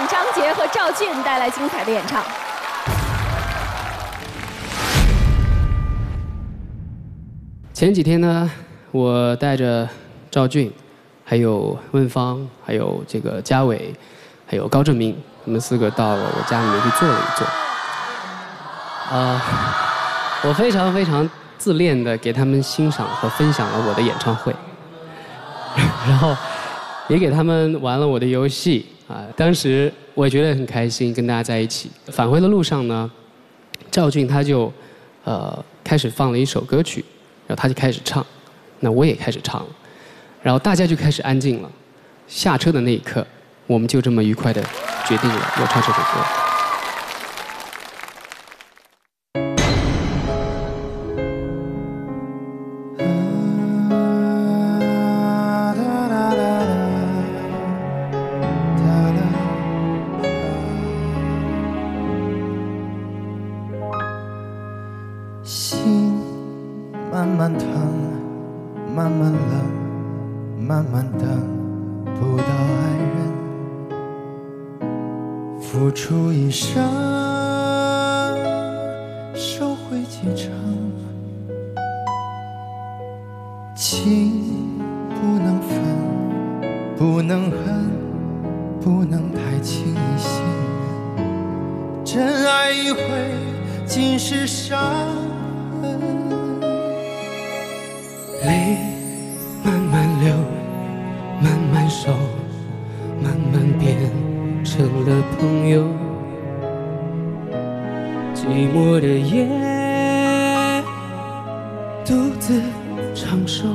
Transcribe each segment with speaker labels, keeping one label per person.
Speaker 1: 张杰和赵俊带来精彩的演唱。
Speaker 2: 前几天呢，我带着赵俊，还有温芳，还有这个嘉伟，还有高正明，他们4个到了我家里面去坐了一坐。我非常自恋的给他们欣赏和分享了我的演唱会，然后也给他们玩了我的游戏啊。当时我也觉得很开心，跟大家在一起。返回的路上呢，赵俊他就开始放了一首歌曲，然后他就开始唱，那我也开始唱了，然后大家就开始安静了。下车的那一刻，我们就这么愉快的决定了要唱这首歌。
Speaker 3: 心慢慢疼，慢慢冷，慢慢等不到爱人，付出一生，收回几成。情不能分，不能恨，不能太轻易信任，真爱一回，尽是伤。
Speaker 2: 泪慢慢流，慢慢收，慢慢变成了朋友。寂寞的夜，独自承受。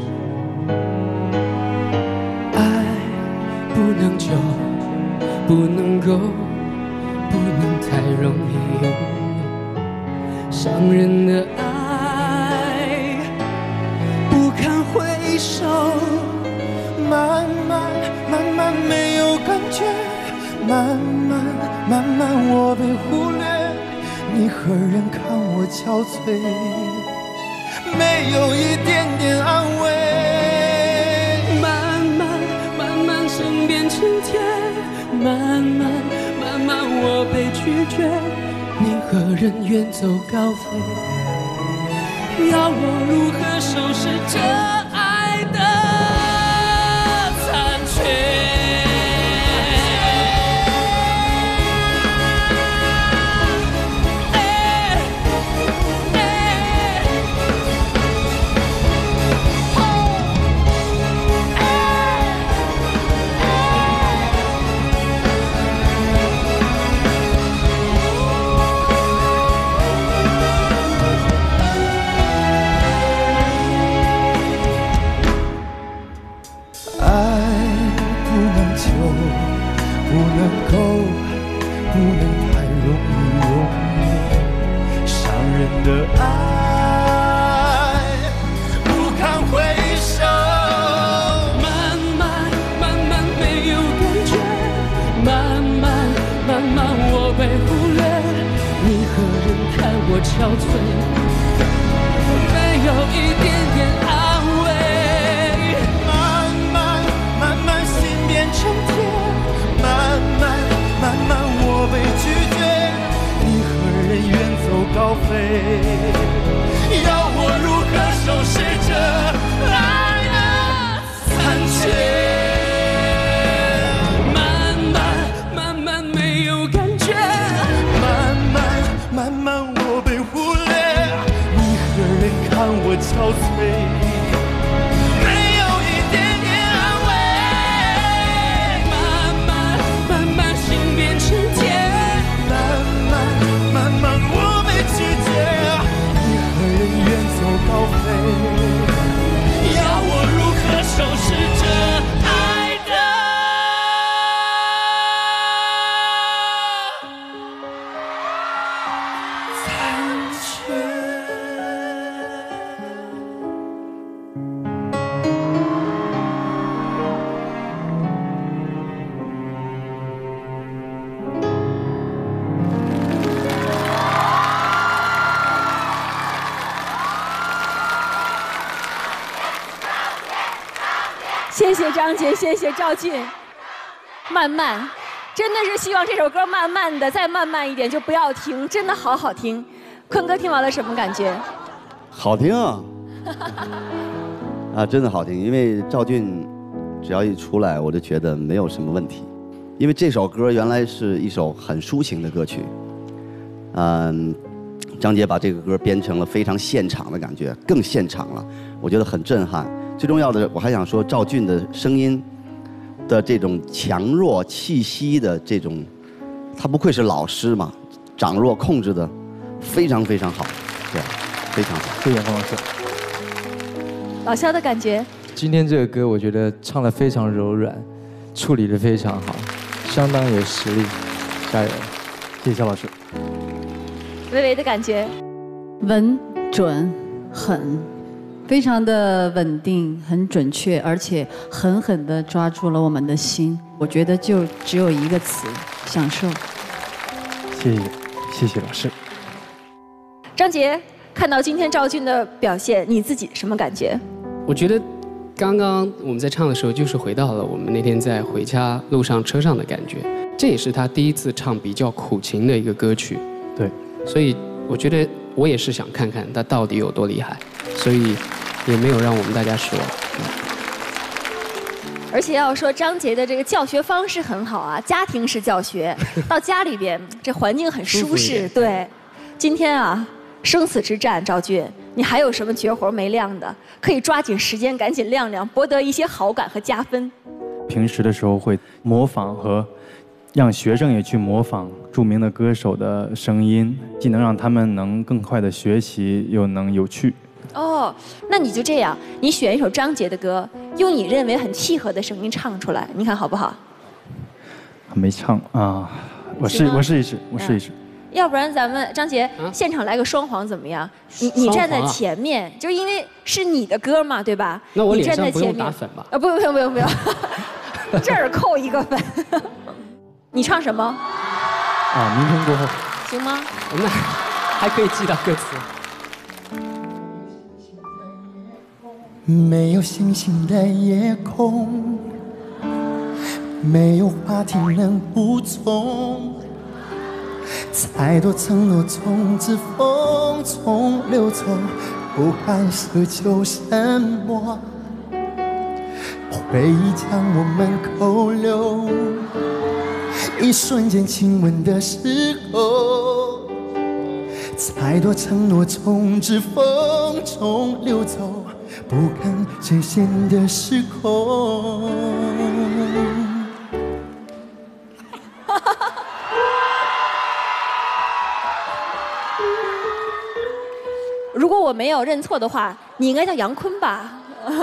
Speaker 2: 爱不能久，不能够，不能太容易拥有。伤人的爱不堪回首，
Speaker 3: 慢慢没有感觉，慢慢我被忽略，你何人看我憔悴，没有一点点安慰。
Speaker 2: 慢慢心变成铁，慢慢我被拒绝，你何人远走高飞，要我如何收拾这爱的残缺。
Speaker 3: 不能够，不能太容易拥有，伤人的爱不堪回首。
Speaker 2: 慢慢没有感觉，慢慢我被忽略，你何人看我憔悴，没有一点点安慰。
Speaker 3: 慢慢心变成铁，慢慢我被拒绝，你何人远走高飞，要我如何收拾这爱的残缺。
Speaker 2: 慢慢没有感觉，
Speaker 3: 慢慢我被忽略，你何人看我憔悴，高飞，要我如何收拾这爱的残缺？
Speaker 1: 谢谢张杰，谢谢赵俊。慢慢， 真的是希望这首歌慢慢的再慢慢一点，就不要停，真的好好听。坤哥听完了什么感觉？
Speaker 4: 好听啊！啊，真的好听，因为赵俊只要一出来，我就觉得没有什么问题。因为这首歌原来是一首很抒情的歌曲，张杰把这个歌编成了非常现场的感觉，更现场了，我觉得很震撼。最重要的，我还想说赵俊的声音的这种强弱气息的这种，他不愧是老师嘛，掌握控制的非常非常好，对，非常好。
Speaker 5: 谢谢方老师。
Speaker 1: 老肖的感觉？
Speaker 5: 今天这个歌我觉得唱得非常柔软，处理得非常好，相当有实力，加油！谢谢肖老师。
Speaker 1: 微微的感觉？
Speaker 6: 稳、准、狠，非常的稳定，很准确，而且狠狠地抓住了我们的心。我觉得就只有一个词：享受。
Speaker 5: 谢谢老师。
Speaker 1: 张杰，看到今天赵俊的表现，你自己什么感觉？
Speaker 2: 我觉得刚刚我们在唱的时候，就是回到了我们那天在回家路上车上的感觉。这也是他第一次唱比较苦情的一个歌曲。
Speaker 5: 对。
Speaker 2: 所以我觉得我也是想看看他到底有多厉害，所以也没有让我们大家失望。
Speaker 1: 而且要说张杰的这个教学方式很好啊，家庭式教学，到家里边这环境很舒适。对，今天啊，生死之战，赵俊，你还有什么绝活没亮的？可以抓紧时间赶紧亮亮，博得一些好感和加分。
Speaker 7: 平时的时候会模仿和让学生也去模仿著名的歌手的声音，既能让他们能更快的学习，又能有趣。
Speaker 1: 哦，那你就这样，你选一首张杰的歌，用你认为很契合的声音唱出来，你看好不好？
Speaker 7: 没唱啊，我试一试。
Speaker 1: 要不然咱们张杰现场来个双簧怎么样？你站在前面，就是因为是你的歌嘛，对吧？
Speaker 2: 那我脸上不用打粉吧？
Speaker 1: 不用，这儿扣1个粉。你唱什么？
Speaker 7: 啊，明天过后。
Speaker 1: 行吗？
Speaker 2: 那还可以记到歌词。
Speaker 3: 没有星星的夜空，没有话题能补充，太多承诺从指缝中流走，不敢奢求什么，回忆将我们扣留，一瞬间亲吻的时候，太多承诺从指缝中流走，不敢兑现的时空。
Speaker 1: 如果我没有认错的话，你应该叫杨坤吧？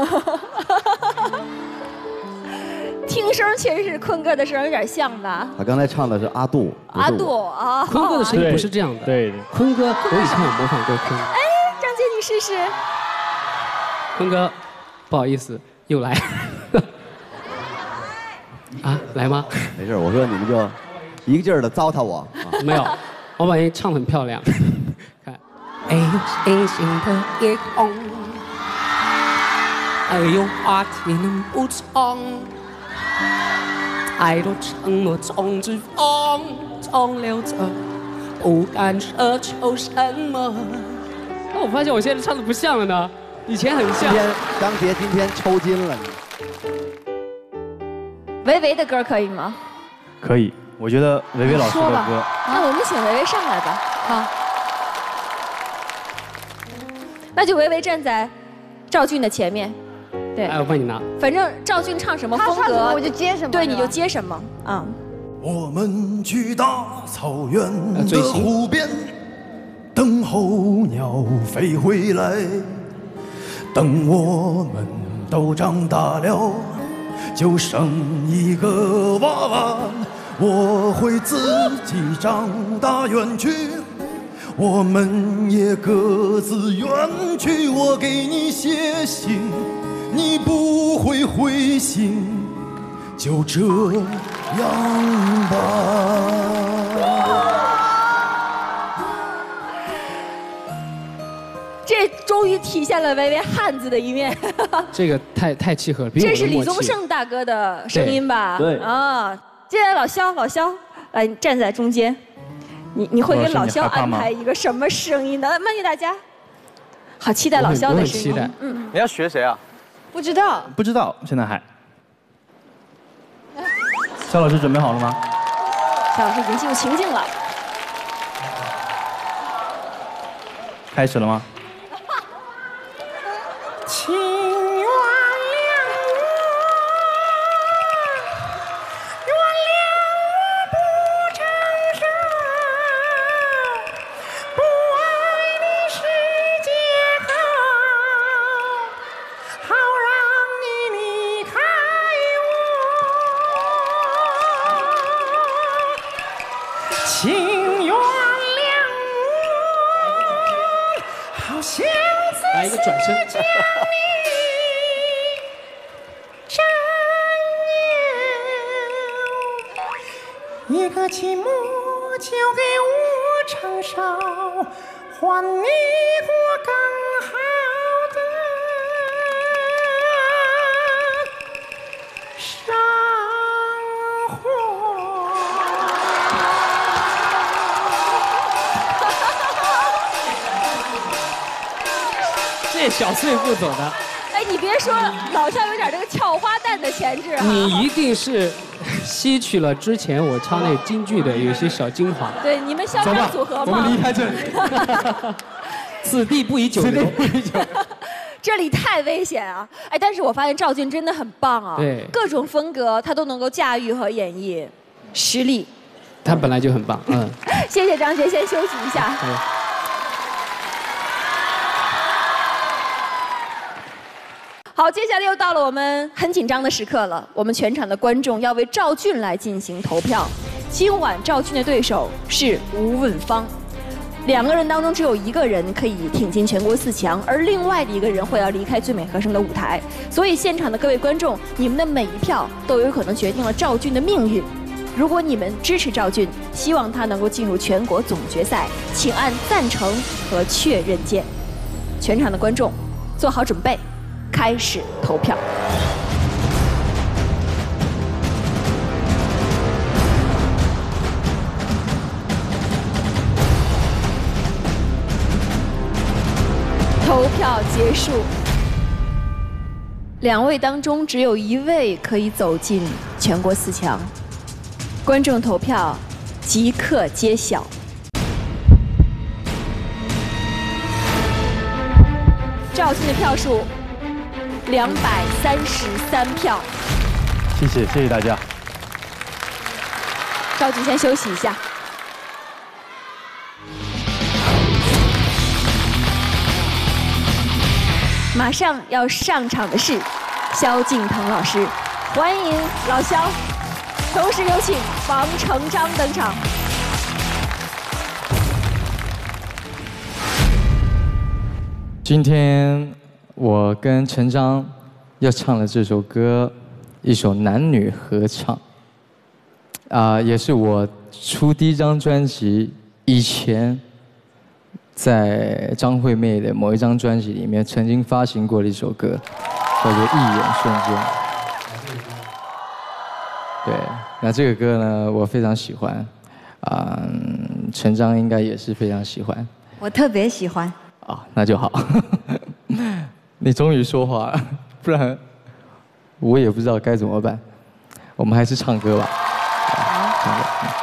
Speaker 1: 听声确实是坤哥的声有点像吧？
Speaker 4: 他刚才唱的是阿杜。
Speaker 1: 阿杜啊，
Speaker 2: 坤哥的声音不是这样的。对，坤哥，我以前有模仿过坤。
Speaker 1: 哎，张杰你试试。
Speaker 2: 坤哥，不好意思，又来。啊，来吗？
Speaker 4: 没事，我说你们就一个劲儿的糟蹋我。
Speaker 2: 没有，我把你唱得很漂亮。看，哎呦，星星的夜空，哎呦，话题能补充，太多承诺从指缝中流走，不敢奢求什么。我发现我现在唱的不像了呢，以前很像。
Speaker 4: 张杰今天抽筋了。
Speaker 1: 维维的歌可以吗？
Speaker 7: 可以，我觉得维维老师的歌。
Speaker 1: 那我们请维维上来吧。好，那就维维站在赵俊的前面。对，
Speaker 2: 哎，我帮你拿。
Speaker 1: 反正赵俊唱什么风格，
Speaker 8: 我就接什么。
Speaker 1: 对，你就接什么啊。
Speaker 3: 我们去大草原的湖边，等候鸟飞回来。等我们都长大了，就生一个娃娃，我会自己长大远去，我们也各自远去。我给你写信，你不会回信，就这样吧。
Speaker 1: 这终于体现了维维汉子的一面。
Speaker 2: 这个太契合了。
Speaker 1: 这是李宗盛大哥的声音吧？
Speaker 4: 对
Speaker 1: 啊， 接下来老肖，来你站在中间，你会给老肖安排一个什么声音呢？问给大家，好期待老肖的声音。
Speaker 2: 期待。
Speaker 8: 你要学谁啊？
Speaker 6: 不知道。
Speaker 7: 不知道，现在还。肖老师准备好了吗？
Speaker 1: 肖老师已经进入情境了。
Speaker 7: 开始了吗？
Speaker 3: 请原谅我，原谅我不成熟，不爱你是借口，好让你离开我。请原谅我，好像
Speaker 2: 来一个转身。
Speaker 3: 一个寂寞就给我承受，换你过更好的生活。
Speaker 2: 这小碎步走的。
Speaker 1: 哎，你别说，老肖有点这个俏花旦的潜质啊。
Speaker 2: 你一定是吸取了之前我唱那京剧的有些小精华。
Speaker 1: 对，你们肖战组合吗？
Speaker 7: 我们离开这里。
Speaker 2: 此地不宜久留。
Speaker 1: 这里太危险啊！哎，但是我发现赵俊真的很棒啊，
Speaker 2: 对，
Speaker 1: 各种风格他都能够驾驭和演绎，实力。
Speaker 2: 他本来就很棒，
Speaker 1: 谢谢张杰，先休息一下。好，接下来又到了我们很紧张的时刻了。我们全场的观众要为赵俊来进行投票。今晚赵俊的对手是吴汶芳，2个人当中只有1个人可以挺进全国4强，而另外的1个人会要离开最美和声的舞台。所以现场的各位观众，你们的每一票都有可能决定了赵俊的命运。如果你们支持赵俊，希望他能够进入全国总决赛，请按赞成和确认键。全场的观众做好准备。开始投票。投票结束。2位当中只有1位可以走进全国4强。观众投票即刻揭晓。赵俊的票数233票。
Speaker 7: 谢谢大家。
Speaker 1: 赵俊先休息一下。马上要上场的是萧敬腾老师，欢迎老萧。同时有请王成章登场。
Speaker 5: 今天我跟成章要唱的这首歌，一首男女合唱，也是我出第1张专辑以前，在张惠妹的某一张专辑里面曾经发行过的一首歌，叫做《一眼瞬间》。对，那这个歌呢，我非常喜欢，成章应该也是非常喜欢。
Speaker 6: 我特别喜欢。
Speaker 5: 那就好。你终于说话了，不然我也不知道该怎么办。我们还是唱歌吧。好，唱歌。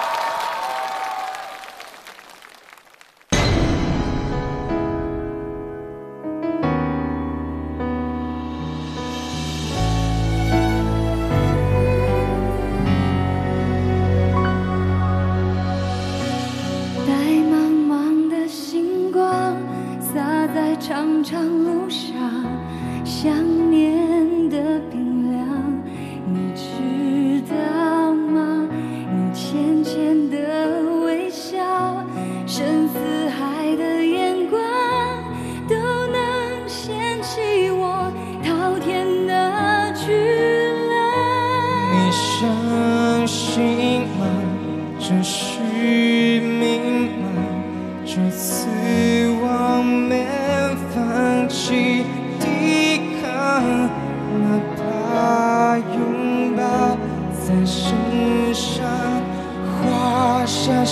Speaker 9: 长长路上，想念的冰凉，你知道吗？你浅浅的微笑，深似海的眼光，都能掀起我滔天的巨浪。
Speaker 3: 你相信吗？这是命吗？这次我没放弃抵抗，哪怕拥抱在身上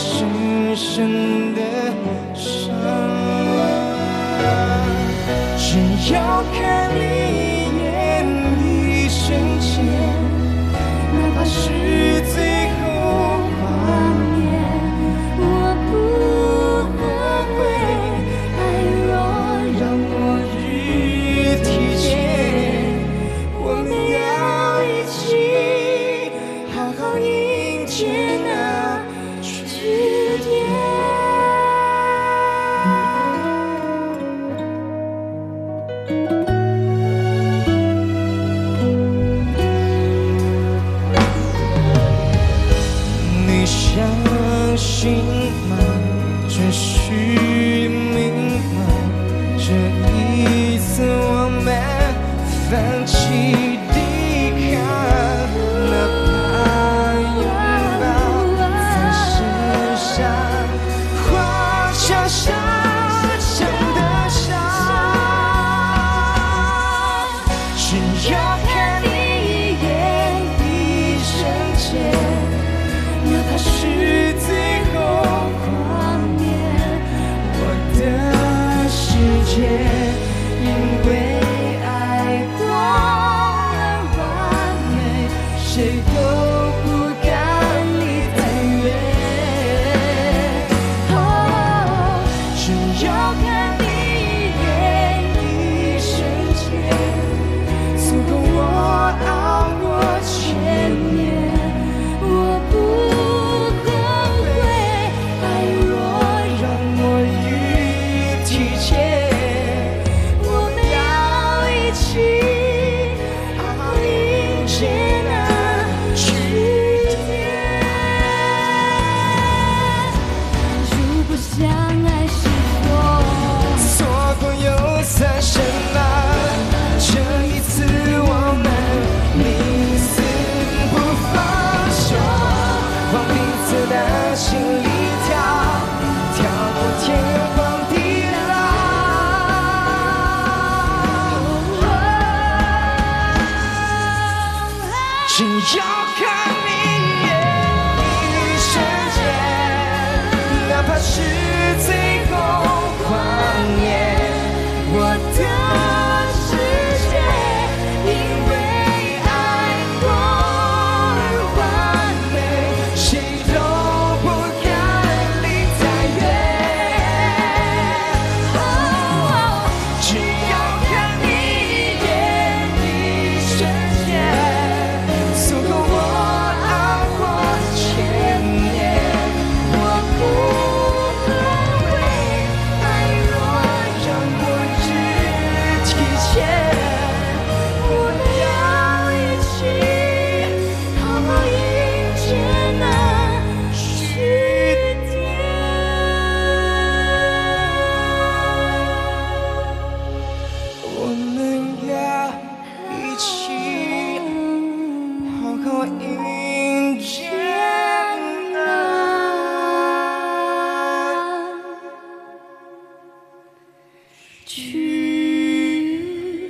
Speaker 3: 深深的伤。只要看你一眼，一瞬间，哪怕是最后画面，我不后悔。爱若让我日提前，我们要一起好好迎接那句点。你相信吗？这是命吗？这一次我们放弃抵抗，哪怕拥抱在身上，画下深深的伤。只要看你一眼，一瞬间，哪怕是最后画面，我的世界因为爱过而完美，谁都不敢离太远。哦，只要看你一眼，一瞬间，足够我熬过千年。我不后悔，爱若让我日提前，我们要一起好好迎接那句点。如果相爱是错过又算什么？这一次我们彼此不放手，往彼此的心里跳过天荒地老。只要看你一眼，一瞬间，哪怕是最后画面，我的世界因为爱过而完美，谁都不敢离太远。哦，只要看你一眼，一瞬间，足够我熬过千年。我不后悔，爱若让我日提前，我们要一起好好迎接那句点。我们要一起好好迎接那句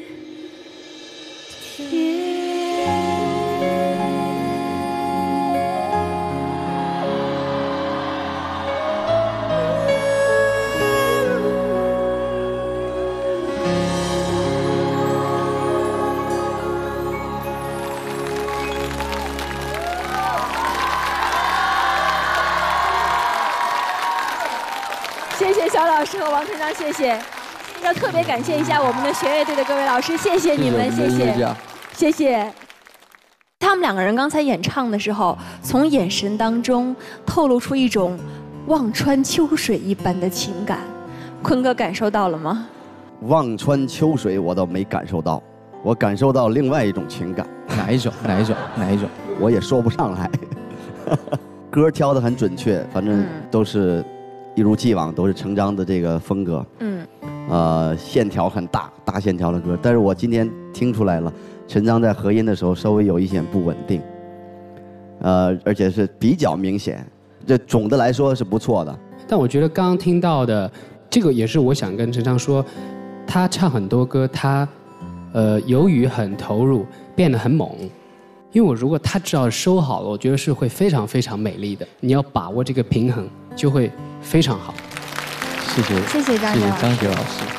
Speaker 1: 谢谢小老师和王成章，谢谢。要特别感谢一下我们的弦乐队的各位老师，谢谢你们，谢谢，谢谢。他们两个人刚才演唱的时候，从眼神当中透露出一种望穿秋水一般的情感，坤哥感受到了吗？
Speaker 4: 望穿秋水我倒没感受到，我感受到另外一种情感。
Speaker 5: 哪一种？
Speaker 4: 我也说不上来。歌挑得很准确，反正都是一如既往，都是成章的这个风格。线条很大线条的歌，但是我今天听出来了，陈章在和音的时候稍微有一些不稳定，而且是比较明显。这总的来说是不错的。
Speaker 2: 但我觉得刚刚听到的这个也是我想跟陈章说，他唱很多歌，他由于很投入，变得很猛。因为我如果他只要收好了，我觉得是会非常非常美丽的。你要把握这个平衡。 就会非常好。
Speaker 5: 谢谢，
Speaker 1: 谢谢张杰老师。
Speaker 5: 张杰老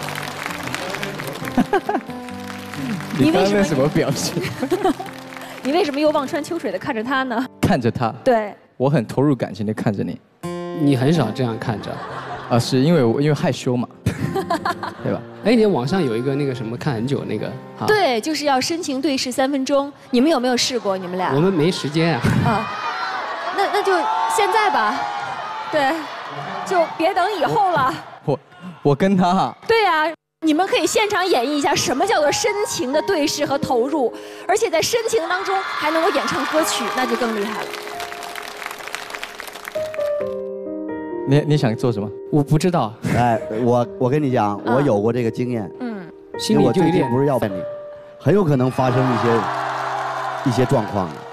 Speaker 5: 师。你刚刚那什么表情？
Speaker 1: 你为什么又望穿秋水的看着他呢？
Speaker 5: 看着他。
Speaker 1: 对。
Speaker 5: 我很投入感情的看着你。
Speaker 2: 你很少这样看着。
Speaker 5: 啊，是因为害羞嘛，对吧？
Speaker 2: 哎，你网上有一个那个什么看很久那个，
Speaker 1: 对，就是要深情对视3分钟。你们有没有试过？你们俩？
Speaker 2: 我们没时间啊。
Speaker 1: 啊，那就现在吧，对，就别等以后了。
Speaker 5: 我跟他。
Speaker 1: 对呀，你们可以现场演绎一下什么叫做深情的对视和投入，而且在深情当中还能够演唱歌曲，那就更厉害了。
Speaker 5: 你想做什么？
Speaker 2: 我不知道。
Speaker 4: 哎，我跟你讲，我有过这个经验。
Speaker 2: 心里就有点
Speaker 4: 不是要骗你，很有可能发生一些状况的。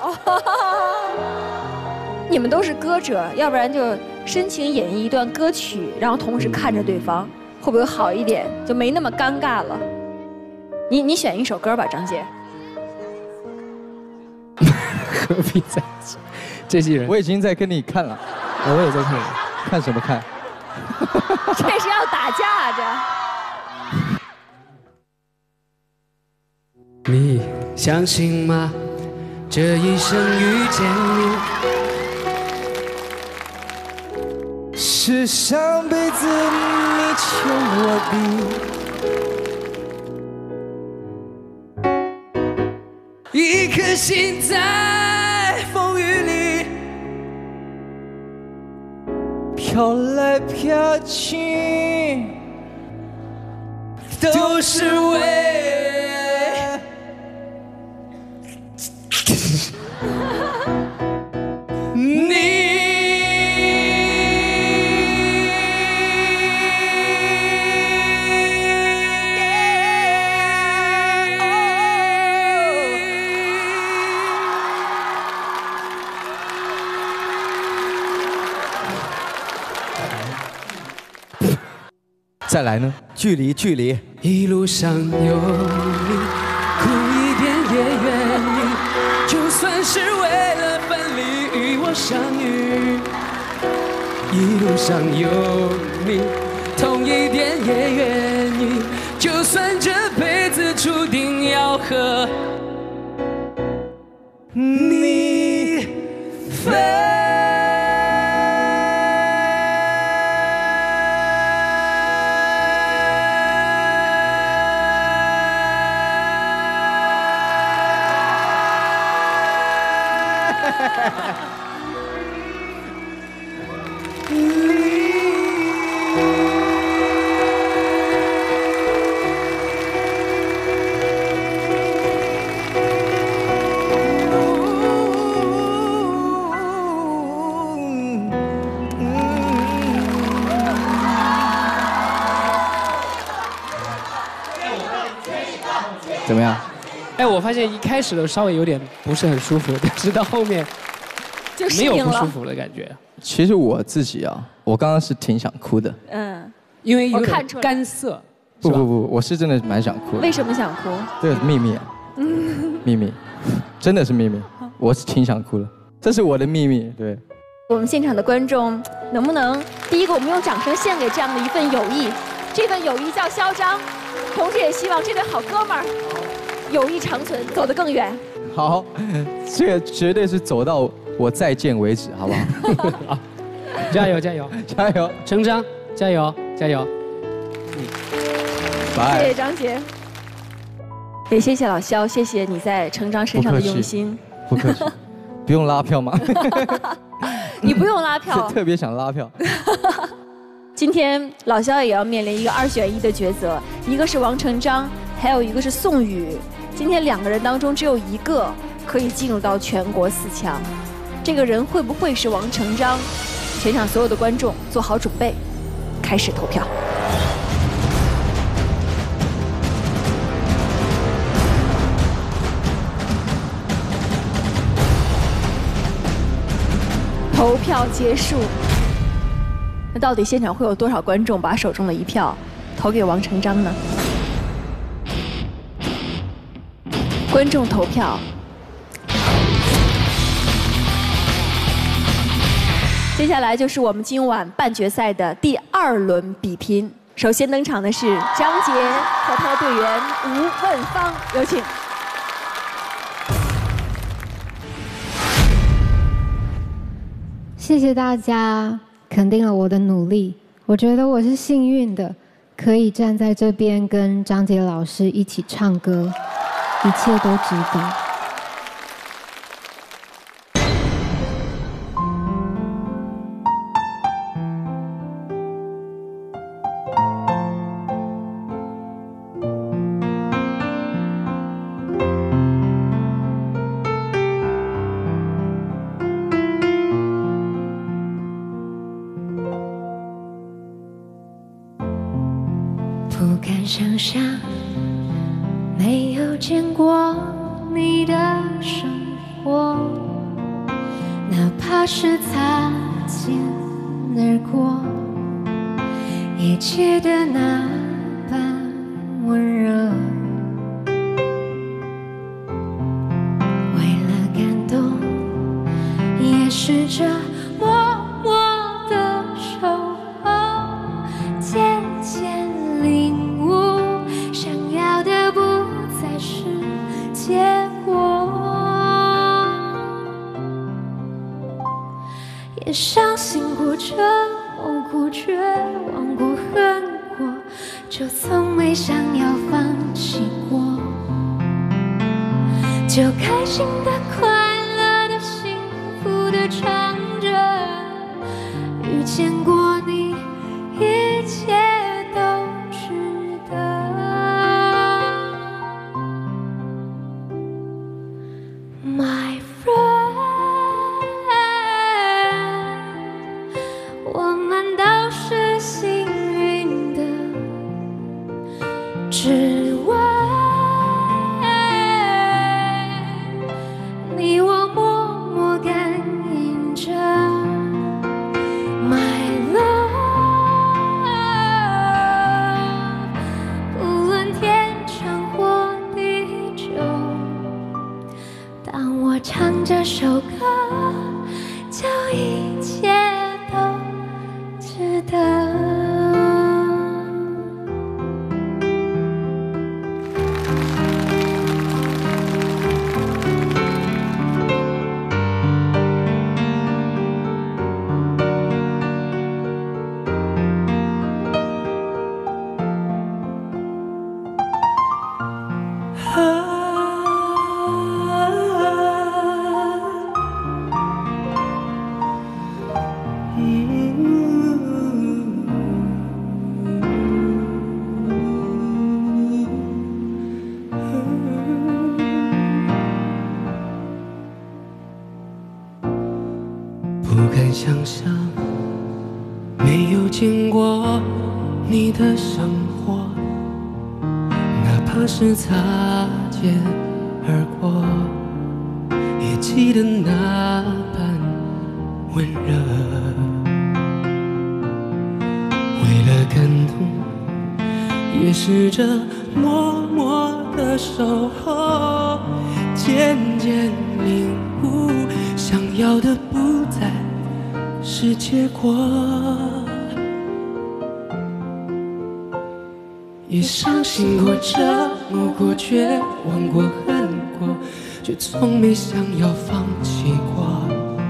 Speaker 1: 你们都是歌者，要不然就深情演绎一段歌曲，然后同时看着对方，会不会好一点？就没那么尴尬了。你选一首歌吧，张杰。
Speaker 2: 何必在一起？这些人，
Speaker 5: 我已经在跟你看了。
Speaker 2: 我也在看。
Speaker 5: 看什么看？
Speaker 1: 这是要打架
Speaker 2: 这。你相信吗？这一生遇见你，
Speaker 3: 是上辈子你牵我的一颗心在风雨里飘来飘去，都是为你。
Speaker 5: 再来呢？
Speaker 4: 距离。
Speaker 2: 一路上有你，苦一点也愿意，就算是为了分离与我相遇。一路上有你，痛一点也愿意，就算这辈子注定要和你分。
Speaker 5: 怎么样？
Speaker 2: 哎，我发现一开始的稍微有点不是很舒服，但是到后面
Speaker 1: 就
Speaker 2: 没有不舒服的感觉。
Speaker 5: 其实我自己啊，我刚刚是挺想哭的。
Speaker 2: 因为有点干涩。
Speaker 5: 不，我是真的蛮想哭的。
Speaker 1: 为什么想哭？
Speaker 5: 这是秘密啊，秘密，真的是秘密。我是挺想哭的，这是我的秘密。对。
Speaker 1: 我们现场的观众能不能第一个，我们用掌声献给这样的一份友谊，这份友谊叫嚣张，同时也希望这对好哥们儿友谊长存，走得更远。
Speaker 5: 好，这个绝对是走到我再见为止，好不好？
Speaker 2: 好，加油加油
Speaker 5: 加油！
Speaker 2: 成章，加油加油！
Speaker 1: 谢谢张杰，也谢谢老肖，谢谢你在成章身上的用心。
Speaker 5: 不客气，不用拉票吗？
Speaker 1: 你不用拉票，
Speaker 5: 特别想拉票。
Speaker 1: 今天老肖也要面临一个2选1的抉择，一个是王成章，还有一个是宋宇。今天2个人当中只有一个可以进入到全国4强，这个人会不会是王成章？全场所有的观众做好准备，开始投票。投票结束，那到底现场会有多少观众把手中的一票投给王成章呢？观众投票， 接下来就是我们今晚半决赛的第2轮比拼。首先登场的是张杰和他的队员吴问芳，有请。
Speaker 8: 谢谢大家肯定了我的努力，我觉得我是幸运的，可以站在这边跟张杰老师一起唱歌，一切都值得。
Speaker 9: 不敢想象，没有见过你的生活，哪怕是擦肩而过，也记得那般温热。为了感动，也试着默默地守候，渐渐领悟，想要的不再是结果。也伤心过、折磨过、绝望过、恨过，就从没想要放弃过。就开心的、快乐的、幸福的唱着，遇见过你，一切都值得。My friend， 我们都是幸运的，只为你我默默感应着。My love， 不论天长或地久，当我唱这首歌，就一切都值得。
Speaker 10: 不敢想象，没有见过你的生活，哪怕是擦肩而过，也记得那般温热。为了感动，也试着默默地守候，渐渐领悟，想要的不再是结果。也伤心过、折磨过、绝望过、恨过，却从没想要放弃过。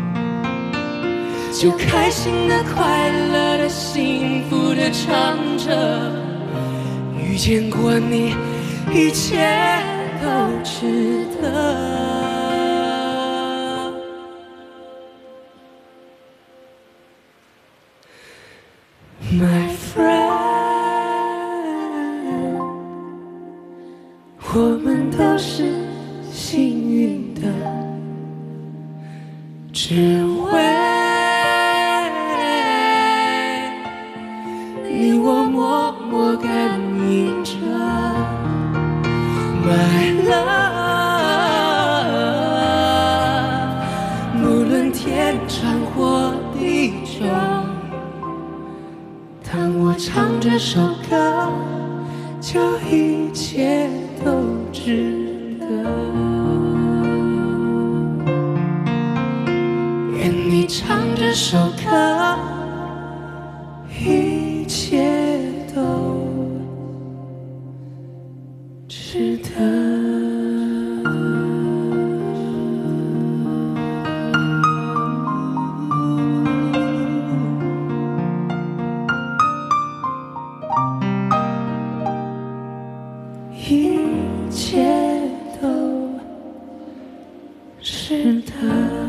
Speaker 10: 就开心的、快乐的、幸福的唱着，遇见过你，一切都值得。My friend， 我们都是幸运的，只为你我默默感应着。My love， 无论天长或地久，当我唱这首歌，就一切都值得。愿你唱着这首歌，一切都值得。一切都值得。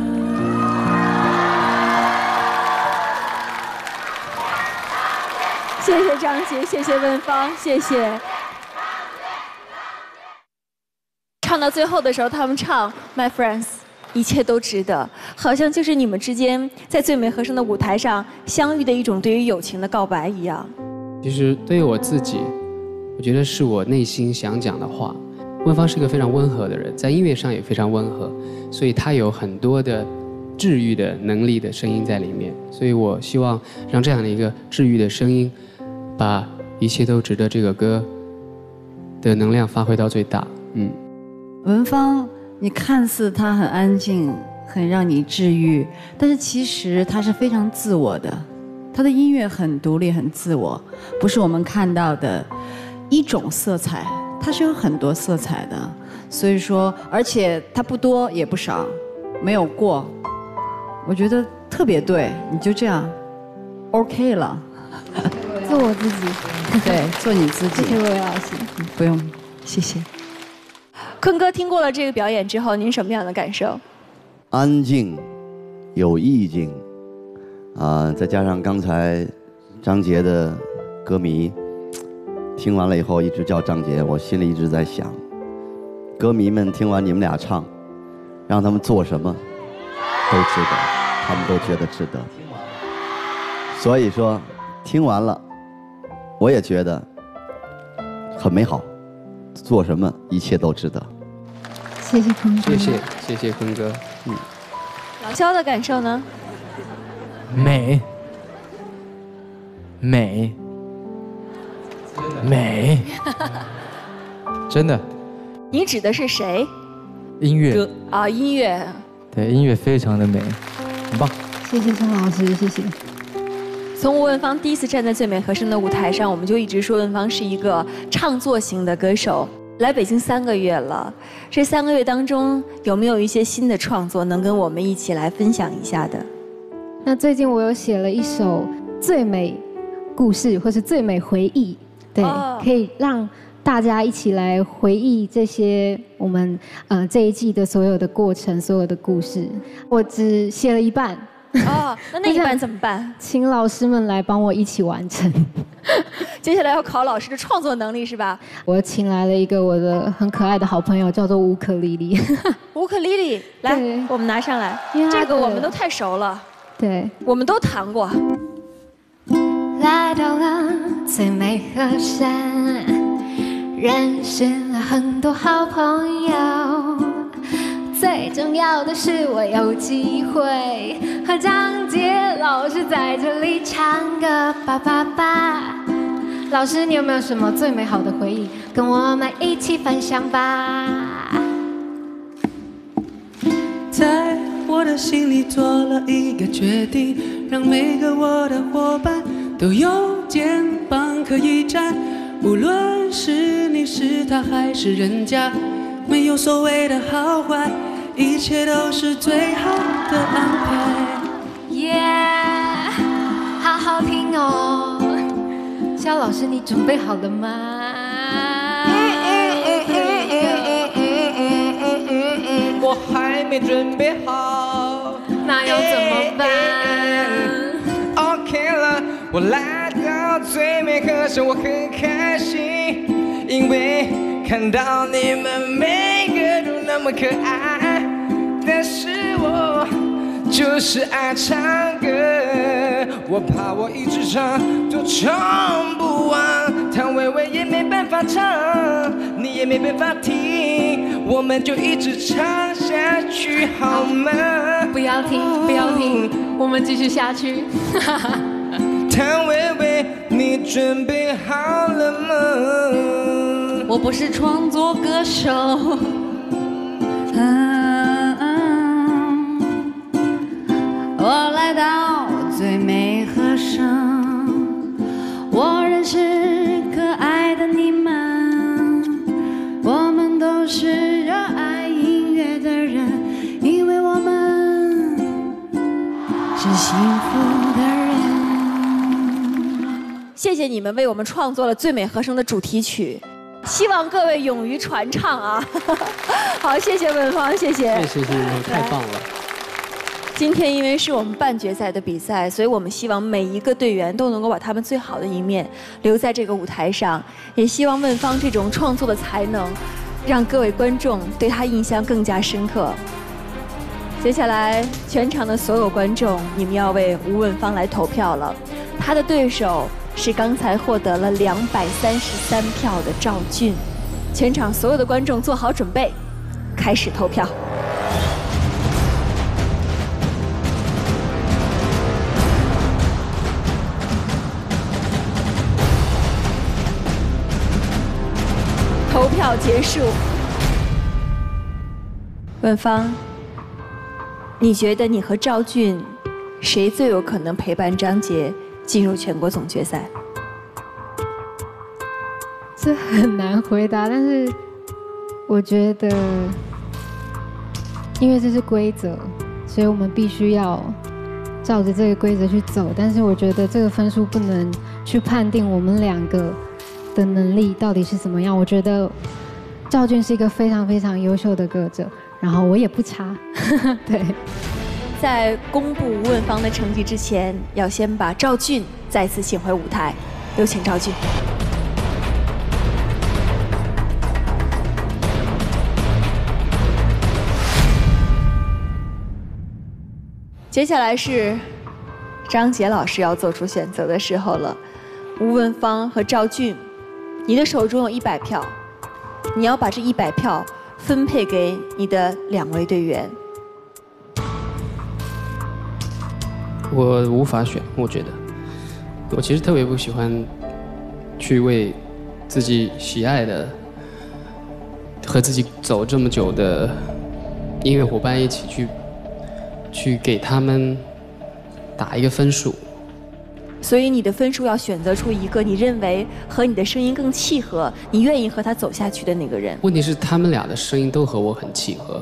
Speaker 1: 谢谢张杰，谢谢文芳，谢谢。唱到最后的时候，他们唱《My Friends》，一切都值得，好像就是你们之间在最美和声的舞台上相遇的一种对于友情的告白一样。
Speaker 2: 其实对于我自己，我觉得是我内心想讲的话。文芳是个非常温和的人，在音乐上也非常温和，所以他有很多的治愈的能力的声音在里面。所以我希望让这样的一个治愈的声音，把一切都值得这个歌的能量发挥到最大。
Speaker 6: 文芳，你看似她很安静，很让你治愈，但是其实她是非常自我的，她的音乐很独立、很自我，不是我们看到的一种色彩，它是有很多色彩的。所以说，而且它不多也不少，没有过，我觉得特别对，你就这样 OK 了。
Speaker 8: 做我自己，
Speaker 6: 对，做你自己。
Speaker 8: 谢谢魏老师。
Speaker 6: 不用，谢谢。
Speaker 1: 坤哥听过了这个表演之后，您什么样的感受？
Speaker 4: 安静，有意境，再加上刚才张杰的歌迷听完了以后一直叫张杰，我心里一直在想，歌迷们听完你们俩唱，让他们做什么都值得，他们都觉得值得。所以说，听完了，我也觉得很美好，做什么一切都值得。
Speaker 8: 谢谢坤哥。
Speaker 2: 谢谢坤哥。
Speaker 1: 老肖的感受呢？
Speaker 5: 美，美，美，真的。
Speaker 1: 你指的是谁？
Speaker 5: 音乐
Speaker 1: 啊，音乐。
Speaker 5: 对，音乐非常的美，很棒。
Speaker 8: 谢谢张老师，谢谢。
Speaker 1: 从吴文芳第一次站在最美和声的舞台上，我们就一直说文芳是一个唱作型的歌手。来北京3个月了，这3个月当中有没有一些新的创作能跟我们一起来分享一下的？
Speaker 8: 那最近我有写了一首最美故事，或是最美回忆，对，可以让大家一起来回忆这些我们这一季的所有的过程、所有的故事。我只写了一半。
Speaker 1: 哦，那一半怎么办？
Speaker 8: 请老师们来帮我一起完成。
Speaker 1: 接下来要考老师的创作能力是吧？
Speaker 8: 我请来了一个我的很可爱的好朋友，叫做乌克丽丽。
Speaker 1: 乌克丽丽，来，我们拿上来。这个我们都太熟了。
Speaker 8: 对，
Speaker 1: 我们都弹过。
Speaker 11: 来到了最美和声，认识了很多好朋友。最重要的是我有机会和张杰老师在这里唱歌吧吧吧。
Speaker 8: 老师，你有没有什么最美好的回忆，跟我们一起分享吧？
Speaker 10: 在我的心里做了一个决定，让每个我的伙伴都有肩膀可以站，无论是你是他还是人家，没有所谓的好坏，一切都是最好的安排。
Speaker 8: 好好听哦。肖老师，你准备好了吗？
Speaker 12: 我还没准备好，
Speaker 8: 那要怎么办
Speaker 12: ？OK 了，我来到最美和声，我很开心，因为看到你们每个都那么可爱。但是我就是爱唱歌，我怕我一直唱就唱不完，谭维维也没办法唱，你也没办法听，我们就一直唱下去好吗？
Speaker 8: 不要停，不要停，我们继续下去。
Speaker 12: 谭维维，你准备好了吗？
Speaker 9: 我不是创作歌手。我来到
Speaker 6: 是幸福的人。
Speaker 1: 谢谢你们为我们创作了《最美和声》的主题曲，希望各位勇于传唱啊！好，谢谢文芳，谢谢。
Speaker 2: 谢谢，太棒了。
Speaker 1: 今天因为是我们半决赛的比赛，所以我们希望每一个队员都能够把他们最好的一面留在这个舞台上，也希望问芳这种创作的才能，让各位观众对他印象更加深刻。接下来，全场的所有观众，你们要为吴汶芳来投票了。他的对手是刚才获得了233票的赵俊。全场所有的观众做好准备，开始投票。投票结束。汶芳，你觉得你和赵俊谁最有可能陪伴张杰进入全国总决赛？
Speaker 8: 这很难回答，但是我觉得，因为这是规则，所以我们必须要照着这个规则去走。但是我觉得这个分数不能去判定我们两个的能力到底是怎么样。我觉得赵俊是一个非常非常优秀的歌者，然后我也不差，对。
Speaker 1: 在公布吴汶芳的成绩之前，要先把赵俊再次请回舞台，有请赵俊。接下来是张杰老师要做出选择的时候了。吴汶芳和赵俊，你的手中有100票，你要把这100票分配给你的2位队员。
Speaker 2: 我无法选，我觉得，我其实特别不喜欢去为自己喜爱的和自己走这么久的音乐伙伴一起去给他们打一个分数。
Speaker 1: 所以你的分数要选择出一个你认为和你的声音更契合，你愿意和他走下去的那个人。
Speaker 2: 问题是他们俩的声音都和我很契合。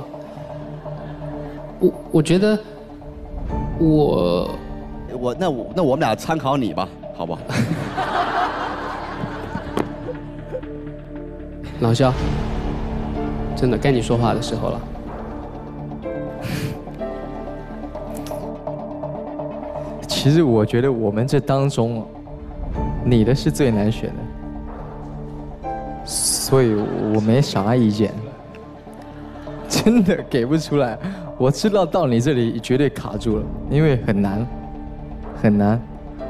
Speaker 2: 我觉得
Speaker 4: 那我们俩参考你吧，好不好？
Speaker 2: 老肖，真的该你说话的时候了。
Speaker 5: 其实我觉得我们这当中，你的是最难选的，所以我没啥意见。真的给不出来，我知道到你这里绝对卡住了，因为很难，很难。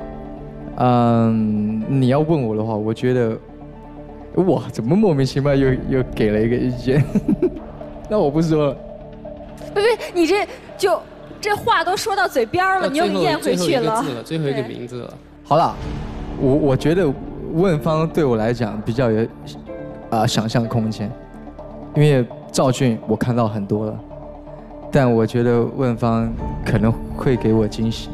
Speaker 5: 你要问我的话，我觉得，哇，怎么莫名其妙又给了一个意见？那我不说了。
Speaker 1: 不，你这话都说到嘴边了，你又咽回去了。
Speaker 2: 最后一个名字了。
Speaker 5: 好了，我觉得汶芳对我来讲比较有想象空间，因为赵俊我看到很多了，但我觉得汶芳可能会给我惊喜。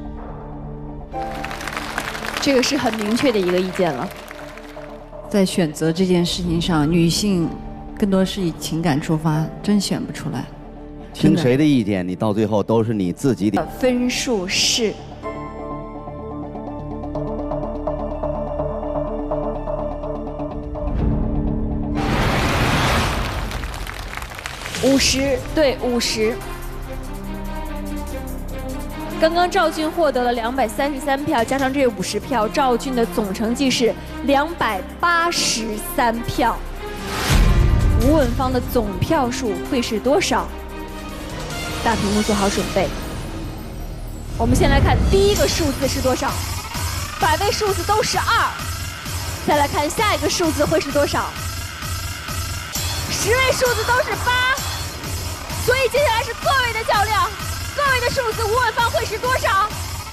Speaker 1: 这个是很明确的一个意见了。
Speaker 6: 在选择这件事情上，女性更多是以情感出发，真选不出来。
Speaker 4: 听谁的意见，你到最后都是你自己的。
Speaker 1: 分数是50对50。刚刚赵俊获得了233票，加上这50票，赵俊的总成绩是283票。吴汶芳的总票数会是多少？大屏幕做好准备。我们先来看第一个数字是多少，百位数字都是2。再来看下一个数字会是多少，10位数字都是8。所以接下来是各位的较量，各位的数字吴汶芳会是多少？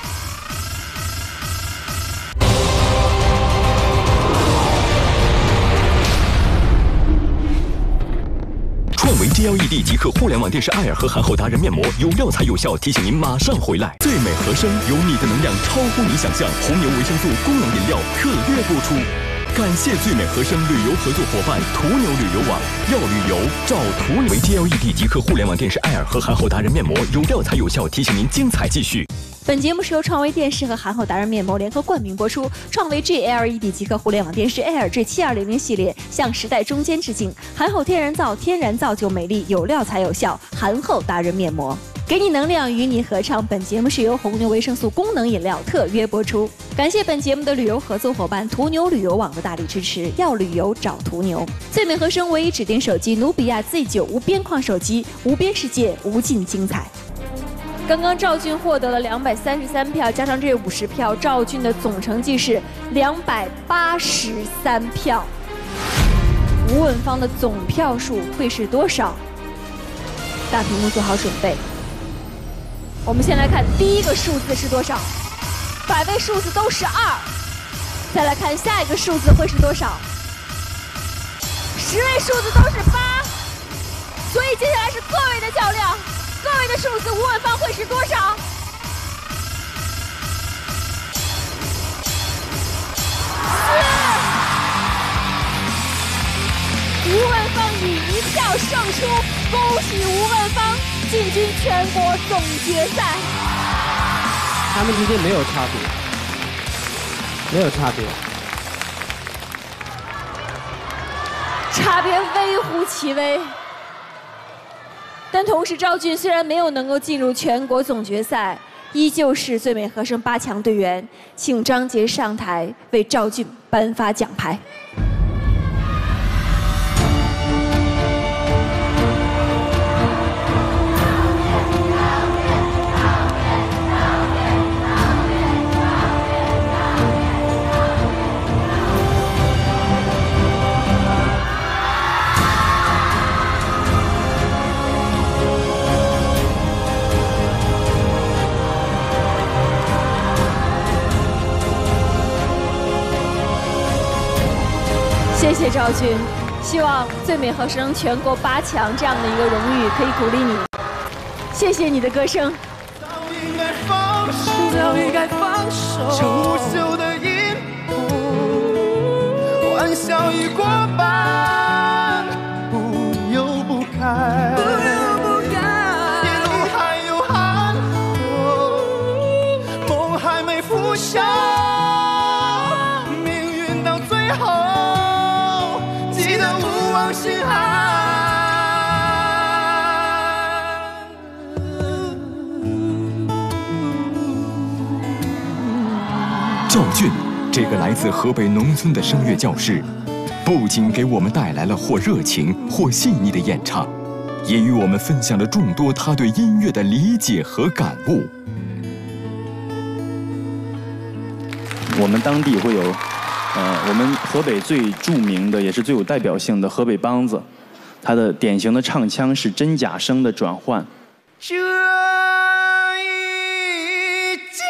Speaker 13: 创维 GLED 极客互联网电视爱尔和韩后达人面膜有料才有效，提醒您马上回来。最美和声，有你的能量超乎你想象。红牛维生素功能饮料特约播出。感谢最美和声旅游合作伙伴途牛旅游网，要旅游找途牛。为 GLED 极客互联网电视爱尔和韩后达人面膜有料才有效，提醒您精彩继续。
Speaker 1: 本节目是由创维电视和韩后达人面膜联合冠名播出。创维 G-LED 极客互联网电视 Air G7200系列向时代中间致敬。韩后天然皂，天然造就美丽，有料才有效。韩后达人面膜，给你能量，与你合唱。本节目是由红牛维生素功能饮料特约播出。感谢本节目的旅游合作伙伴途牛旅游网的大力支持。要旅游找途牛。最美和声唯一指定手机努比亚 Z9 无边框手机，无边世界，无尽精彩。刚刚赵俊获得了233票，加上这50票，赵俊的总成绩是283票。吴文芳的总票数会是多少？大屏幕做好准备。我们先来看第一个数字是多少，百位数字都是2。再来看下一个数字会是多少，10位数字都是8。所以接下来是各位的较量。各位的数字，吴文芳会是多少？4。吴文芳以1票胜出，恭喜吴文芳进军全国总决赛。
Speaker 2: 他们之间没有差别，没有差别，
Speaker 1: 差别微乎其微。但同时，赵俊虽然没有能够进入全国总决赛，依旧是最美和声8强队员。请张杰上台为赵俊颁发奖牌。谢谢赵俊，希望最美和声全国8强这样的一个荣誉可以鼓励你。谢谢你的歌声。
Speaker 3: 早应该放手，早应该放手。这无休的阴谋，玩笑已过半，不由不开。眼里还有寒冬，梦还没拂晓，命运到最后。心寒。
Speaker 13: 赵俊，这个来自河北农村的声乐教师，不仅给我们带来了或热情或细腻的演唱，也与我们分享了众多他对音乐的理解和感悟。
Speaker 7: 我们当地会有我们河北最著名的也是最有代表性的河北梆子，它的典型的唱腔是真假声的转换。
Speaker 3: 这一间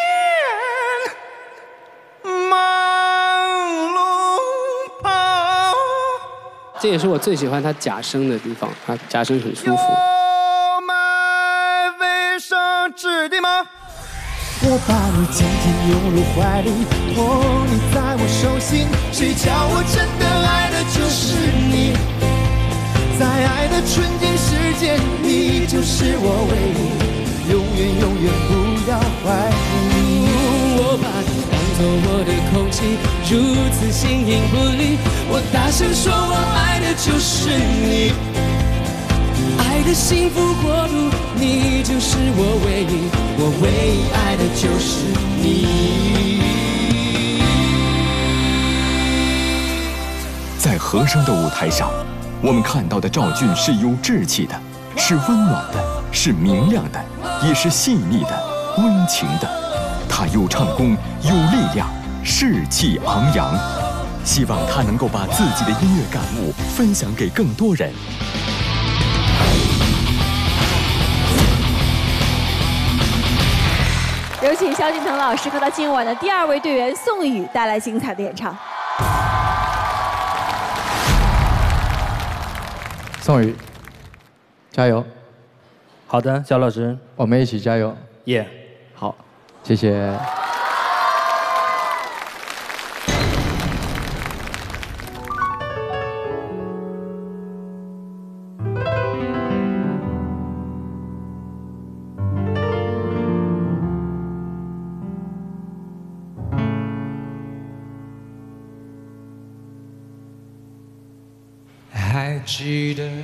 Speaker 3: 忙碌跑，
Speaker 2: 这也是我最喜欢他假声的地方，他假声很舒服。
Speaker 3: 有买卫生纸的吗？我把你紧紧拥入怀里，捧你在我手心，谁叫我真的爱的就是你，在爱的纯净世界，你就是我唯一，永远永远不要怀疑。
Speaker 10: 我把你当作我的空气，如此形影不离，我大声说我爱的就是你，爱的幸福国度，你就是我唯一，我唯一爱的就是你。
Speaker 13: 在和声的舞台上，我们看到的赵俊是有志气的，是温暖的，是明亮的，也是细腻的、温情的。他有唱功，有力量，士气昂扬。希望他能够把自己的音乐感悟分享给更多人。
Speaker 1: 有请萧敬腾老师和他今晚的第2位队员宋宇带来精彩的演唱。
Speaker 5: 宋宇，加油！
Speaker 14: 好的，肖老师，
Speaker 5: 我们一起加油。
Speaker 14: 耶，
Speaker 5: 好，谢谢。
Speaker 12: 记得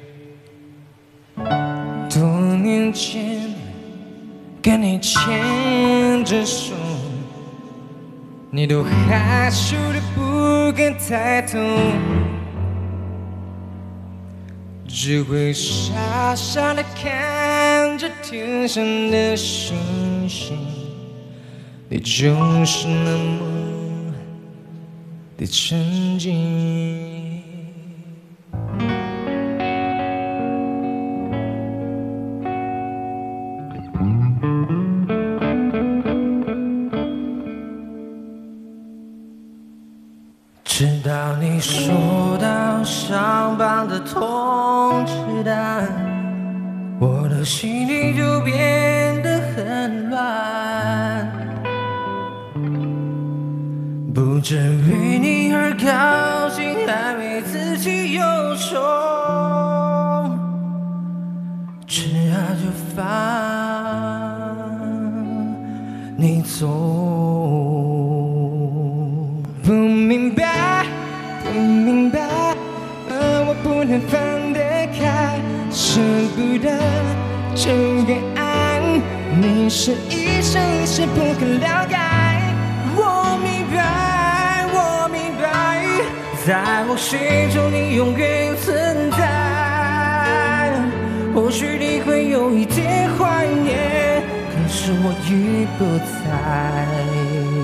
Speaker 12: 多年前跟你牵着手，你都害羞的不敢抬头，只会傻傻的看着天上的星星，你就是那么的沉静。直到你收到上榜的通知单，我的心里就变得很乱。不知为你而高兴，还为自己忧愁，只好就放你走。不明白，不明白，我不能放得开，舍不得这个爱，你是一生一世不可了解。我明白，我明白，在我心中你永远存在。或许你会有一点怀念，可是我已不在。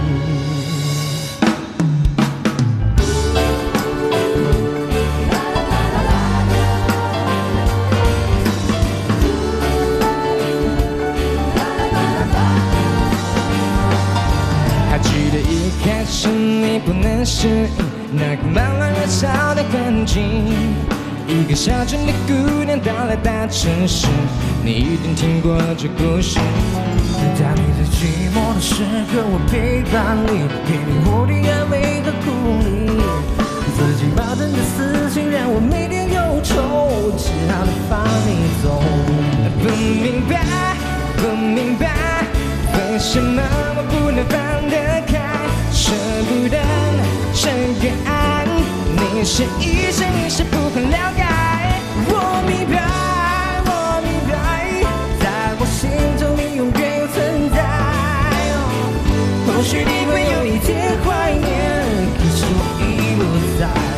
Speaker 12: 记得一开始你不能适应那个慢慢热潮的环境，一个小镇的姑娘到了大城市，你一定听过这故事。当你最寂寞的时刻，我陪伴你，给你我的安慰和鼓励。自己矛盾的思绪让我每天忧愁，只好的放你走。不明白，不明白，为什么我不能放得开，舍不得这个爱，你是一生一世不可了解。我明白，我明白，在我心中你永远存在。或许你会有一点怀念，可是我已不在。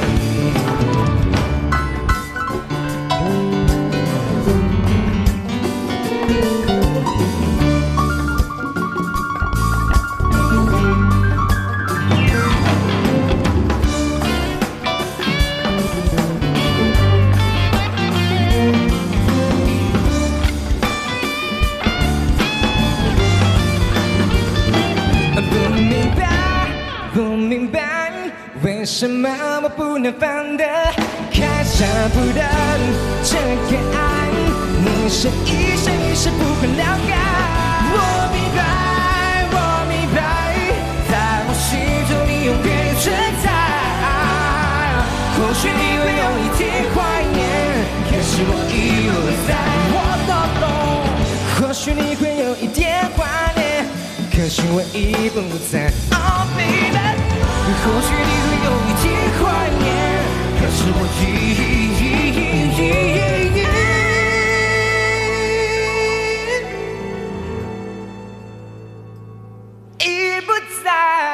Speaker 12: 为什么我不能放得开，舍不得这个爱，你是一生一世不可了解。我明白，我明白，在我心中你永远存在。或许你会有一天怀念，可是我已不在。我都懂，或许你会有一点怀念，可是我已不在。Oh baby，或许你会有一天怀念，可是我已不在。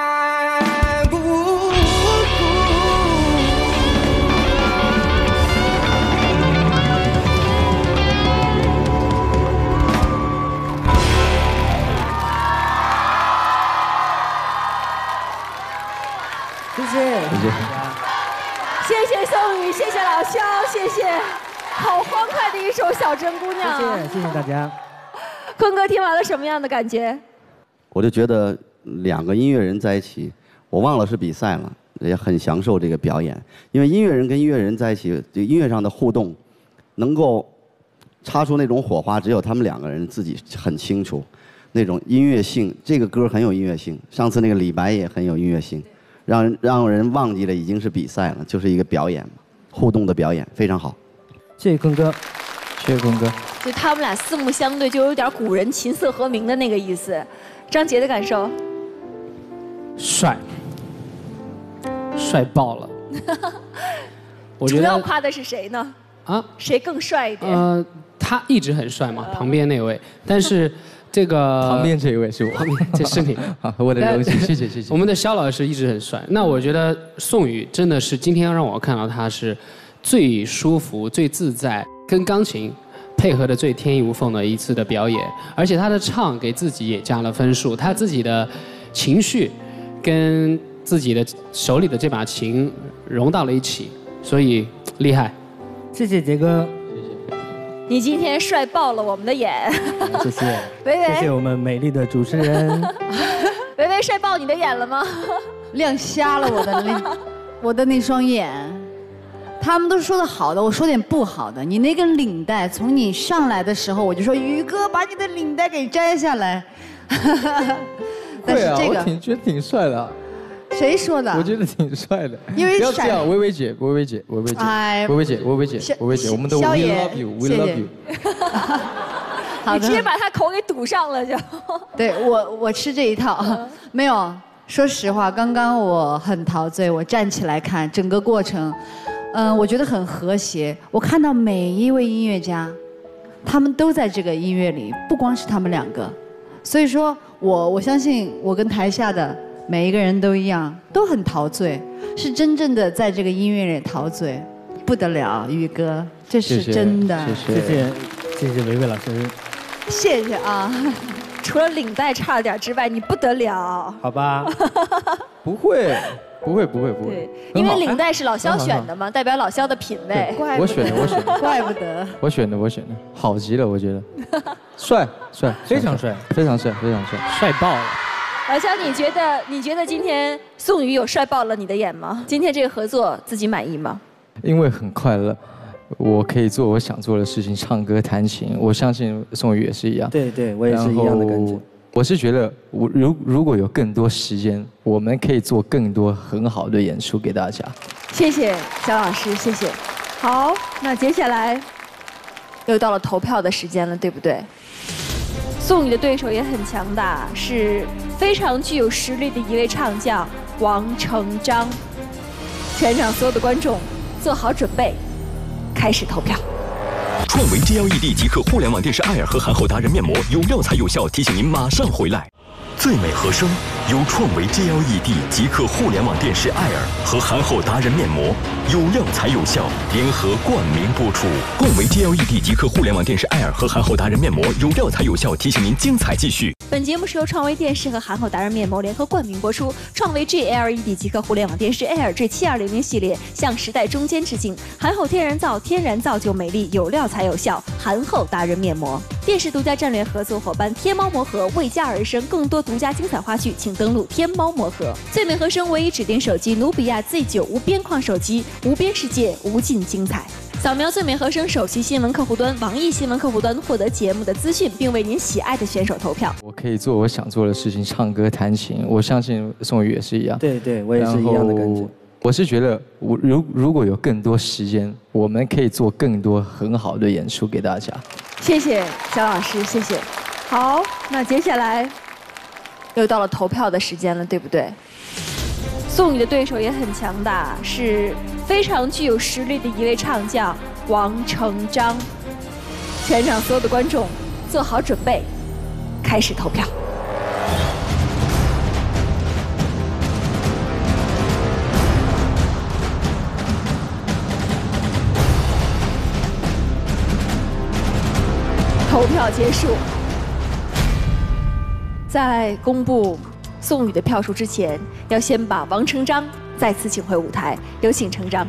Speaker 1: 谢谢宋宇，谢谢老肖，谢谢，好欢快的一首《小镇姑娘》。
Speaker 14: 谢谢大家。
Speaker 1: 坤哥听完了什么样的感觉？
Speaker 4: 我就觉得两个音乐人在一起，我忘了是比赛了，也很享受这个表演。因为音乐人跟音乐人在一起，就音乐上的互动，能够擦出那种火花，只有他们两个人自己很清楚。那种音乐性，这个歌很有音乐性。上次那个李白也很有音乐性。让人忘记了已经是比赛了，就是一个表演嘛，互动的表演非常好。
Speaker 14: 谢谢坤哥，
Speaker 5: 谢谢坤哥。
Speaker 1: 就他们俩四目相对，就有点古人琴瑟和鸣的那个意思。张杰的感受？
Speaker 2: 帅，帅爆了。 我觉得
Speaker 1: 主要夸的是谁呢？
Speaker 2: 啊，
Speaker 1: 谁更帅一点？
Speaker 2: 他一直很帅嘛，旁边那位，但是这个
Speaker 5: 旁边这一位是我，
Speaker 2: 旁边这是你，
Speaker 5: 好，我的荣幸，谢谢谢谢。
Speaker 2: 我们的肖老师一直很帅，那我觉得宋宇真的是今天让我看到他是最舒服、最自在，跟钢琴配合的最天衣无缝的一次的表演，而且他的唱给自己也加了分数，他自己的情绪跟自己的手里的这把琴融到了一起，所以厉害。
Speaker 14: 谢谢杰哥，
Speaker 1: 你今天帅爆了我们的眼，
Speaker 14: 谢谢，
Speaker 1: 维维，
Speaker 14: 谢谢我们美丽的主持人。
Speaker 1: 维维帅爆你的眼了吗？
Speaker 6: 亮瞎了我的那双眼。他们都说的好的，我说点不好的。你那根领带，从你上来的时候我就说宇哥把你的领带给摘下来。但是这个
Speaker 5: 我觉得挺帅的。
Speaker 6: 谁说的？
Speaker 5: 我觉得挺帅的。
Speaker 6: 因为
Speaker 5: 不要这样，薇薇姐，薇薇姐，薇薇姐，
Speaker 6: 哎，
Speaker 5: 薇薇姐，薇薇姐，薇薇姐，我们都 we love you，we love you。
Speaker 1: 你直接把他口给堵上了就。
Speaker 6: 对我吃这一套，没有。说实话，刚刚我很陶醉，我站起来看整个过程，我觉得很和谐。我看到每一位音乐家，他们都在这个音乐里，不光是他们两个。所以说我相信我跟台下的每一个人都一样，都很陶醉，是真正的在这个音乐里陶醉，不得了，宇哥，这是真的。
Speaker 14: 谢谢维维老师。
Speaker 6: 谢谢啊。
Speaker 1: 除了领带差了点之外，你不得了。
Speaker 14: 好吧。
Speaker 5: 不会。
Speaker 1: 对，因为领带是老肖选的嘛，代表老肖的品味。
Speaker 5: 我选的。
Speaker 6: 怪不得。
Speaker 5: 我选的，好极了，我觉得。帅，
Speaker 14: 非常帅，
Speaker 5: 非常帅，
Speaker 2: 帅爆了。
Speaker 1: 老肖，你觉得今天宋宇有帅爆了你的眼吗？今天这个合作自己满意吗？
Speaker 5: 因为很快乐。我可以做我想做的事情，唱歌、弹琴。我相信宋宇也是一样。
Speaker 14: 对，我也是一样的感觉。
Speaker 5: 我是觉得，如果有更多时间，我们可以做更多很好的演出给大家。
Speaker 1: 谢谢肖老师，谢谢。好，那接下来又到了投票的时间了，对不对？宋宇的对手也很强大，是非常具有实力的一位唱将王成章。全场所有的观众做好准备。开始投票。
Speaker 13: 创维 GLED 极客互联网电视爱尔和韩后达人面膜有料才有效，提醒您马上回来。最美和声由创维 GLED 极客互联网电视爱尔和韩后达人面膜有料才有效联合冠名播出。创维 GLED 极客互联网电视爱尔和韩后达人面膜有料才有效，提醒您精彩继续。
Speaker 1: 本节目是由创维电视和韩后达人面膜联合冠名播出。创维 GLED 极客互联网电视 Air G7200系列向时代中间致敬，韩后天然皂，天然造就美丽，有料才有效。韩后达人面膜，电视独家战略合作伙伴天猫魔盒为家而生，更多独家精彩花絮，请登录天猫魔盒。最美和声唯一指定手机努比亚 Z9 无边框手机，无边世界，无尽精彩。扫描最美和声首席新闻客户端、网易新闻客户端，获得节目的资讯，并为您喜爱的选手投票。
Speaker 5: 我可以做我想做的事情，唱歌、弹琴。我相信宋宇也是一样。
Speaker 14: 对，我也是一样的感觉。
Speaker 5: 我是觉得，如果有更多时间，我们可以做更多很好的演出给大家。
Speaker 1: 谢谢肖老师，谢谢。好，那接下来又到了投票的时间了，对不对？宋宇的对手也很强大，是非常具有实力的一位唱将王成章。全场所有的观众做好准备，开始投票。投票结束。在公布宋宇的票数之前，要先把王成章再次请回舞台，有请成章。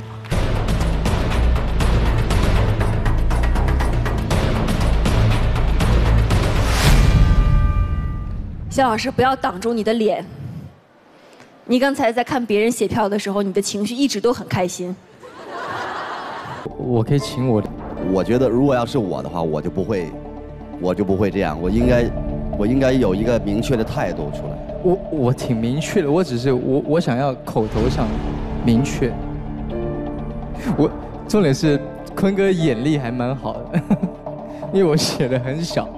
Speaker 1: 肖老师，不要挡住你的脸。你刚才在看别人写票的时候，你的情绪一直都很开心。
Speaker 5: 我可以请我的。
Speaker 4: 我觉得如果要是我的话，我就不会这样。我应该有一个明确的态度出来。
Speaker 5: 我挺明确的，我只是我想要口头上明确。重点是坤哥眼力还蛮好的，因为我写的很小。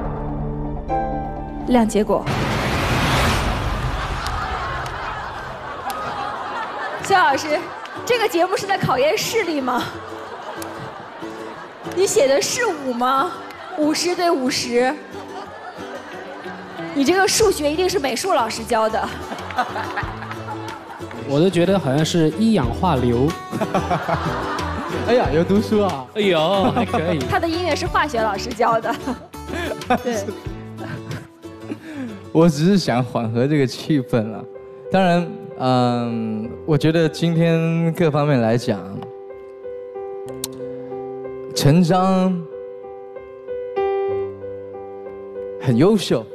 Speaker 1: 亮结果。 肖老师，这个节目是在考验视力吗？你写的是5吗？50对50。你这个数学一定是美术老师教的。
Speaker 2: 我都觉得好像是一氧化硫。
Speaker 5: 哎呀，有读书啊！
Speaker 2: 哎呦，还可以。
Speaker 1: 他的音乐是化学老师教的。对。
Speaker 5: 我只是想缓和这个气氛了。当然，我觉得今天各方面来讲，陈章很优秀，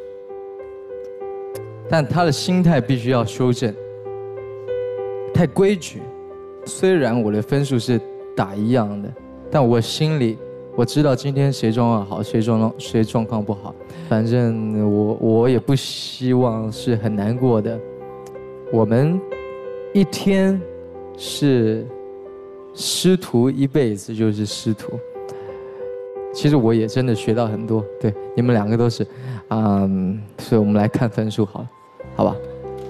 Speaker 5: 但他的心态必须要修正。太规矩，虽然我的分数是打一样的，但我心里我知道今天谁状况好，谁状况不好。反正我也不希望是很难过的。我们一天是师徒，一辈子就是师徒。其实我也真的学到很多，对你们2个都是，所以我们来看分数好了，好吧？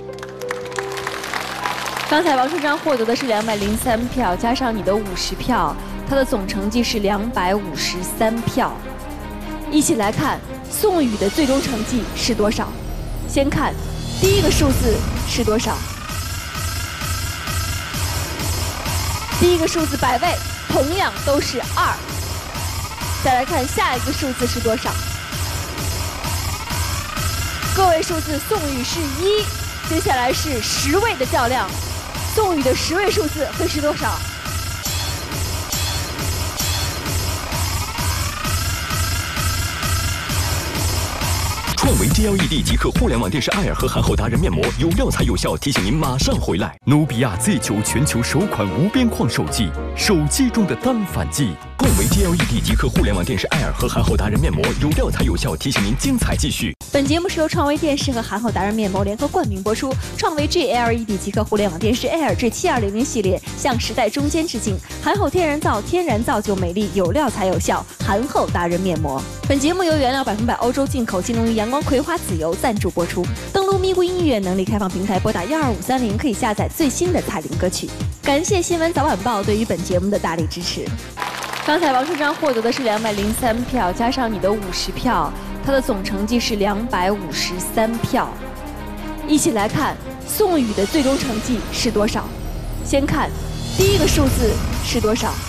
Speaker 1: 刚才王春章获得的是203票，加上你的50票，他的总成绩是253票。一起来看宋宇的最终成绩是多少？先看第一个数字是多少？第一个数字百位，同样都是2。再来看下一个数字是多少？个位数字，宋宇是1，接下来是10位的较量，宋宇的10位数字会是多少？
Speaker 13: 创维 GLED 极客互联网电视爱尔和韩后达人面膜有料才有效，提醒您马上回来。努比亚 Z9 全球首款无边框手机，手机中的单反机。创维 GLED 极客互联网电视爱尔和韩后达人面膜有料才有效，提醒您精彩继续。
Speaker 1: 本节目是由创维电视和韩后达人面膜联合冠名播出。创维 GLED 极客互联网电视 Air G7200系列向时代中间致敬。韩后天然皂，天然造就美丽，有料才有效。韩后达人面膜。本节目由原料100%欧洲进口金龙鱼阳光葵花籽油赞助播出。登录咪咕音乐能力开放平台，拨打12530可以下载最新的彩铃歌曲。感谢新闻早晚报对于本节目的大力支持。刚才王春章获得的是203票，加上你的50票，他的总成绩是253票。一起来看宋宇的最终成绩是多少？先看第一个数字是多少？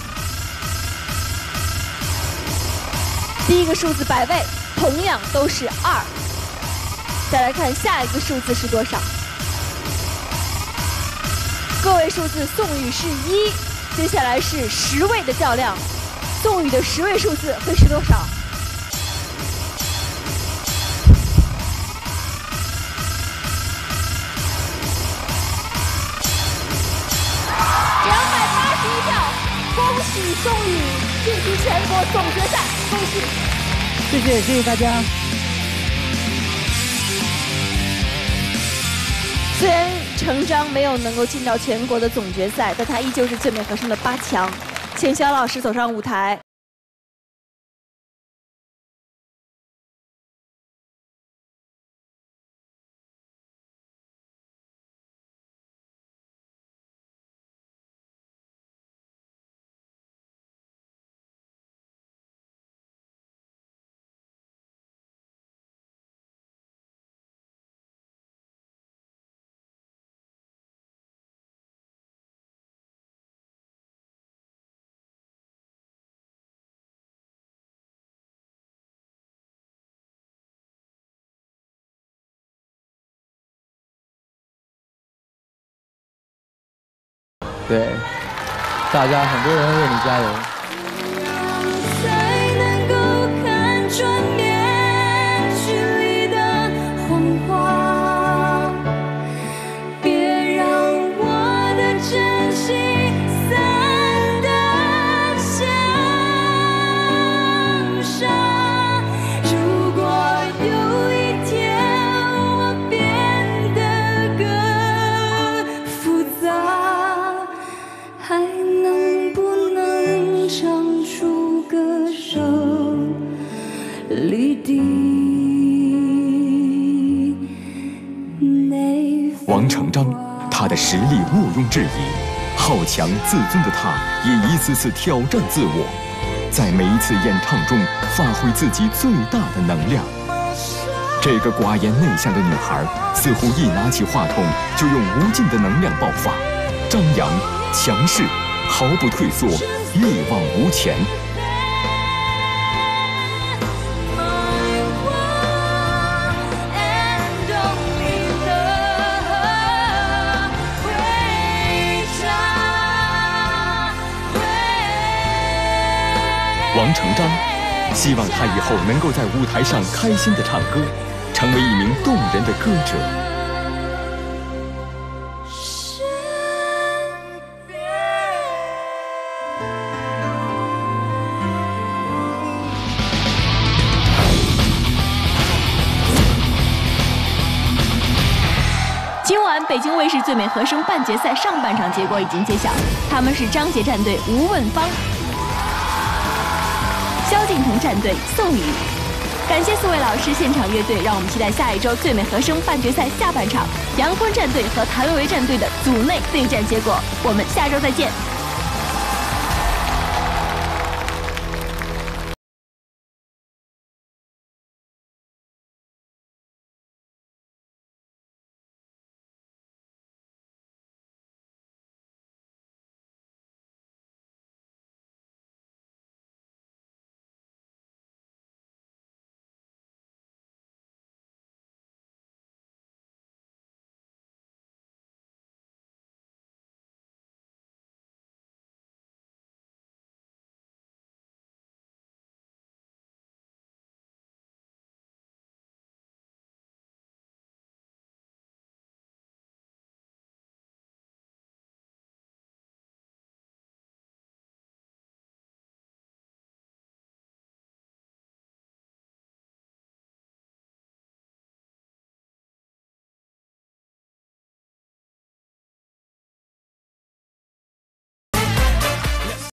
Speaker 1: 第一个数字百位，同样都是2。再来看下一个数字是多少？个位数字，宋宇是1，接下来是10位的较量，宋宇的10位数字会是多少？281票，恭喜宋宇晋级全国总决赛，恭喜！
Speaker 14: 谢谢大家。
Speaker 1: 虽然陈章没有能够进到全国的总决赛，但他依旧是最美和声的8强。请肖老师走上舞台。
Speaker 5: 对，大家很多人为你加油。
Speaker 9: 才能够看穿面具里的谎话，别让我的真心散得像沙。如果有一天我变得更复杂，还能不能唱出歌声里的
Speaker 13: 王成章， 他的实力毋庸置疑，好强自尊的他也一次次挑战自我，在每一次演唱中发挥自己最大的能量。这个寡言内向的女孩，似乎一拿起话筒就用无尽的能量爆发，张扬、强势，毫不退缩，一往无前。王成章，希望他以后能够在舞台上开心地唱歌，成为一名动人的歌者。
Speaker 1: 今晚北京卫视最美和声半决赛上半场结果已经揭晓，他们是张杰战队吴汶芳，萧敬腾战队宋宇。感谢4位老师、现场乐队，让我们期待下一周最美和声半决赛下半场杨坤战队和谭维维战队的组内对战结果。我们下周再见。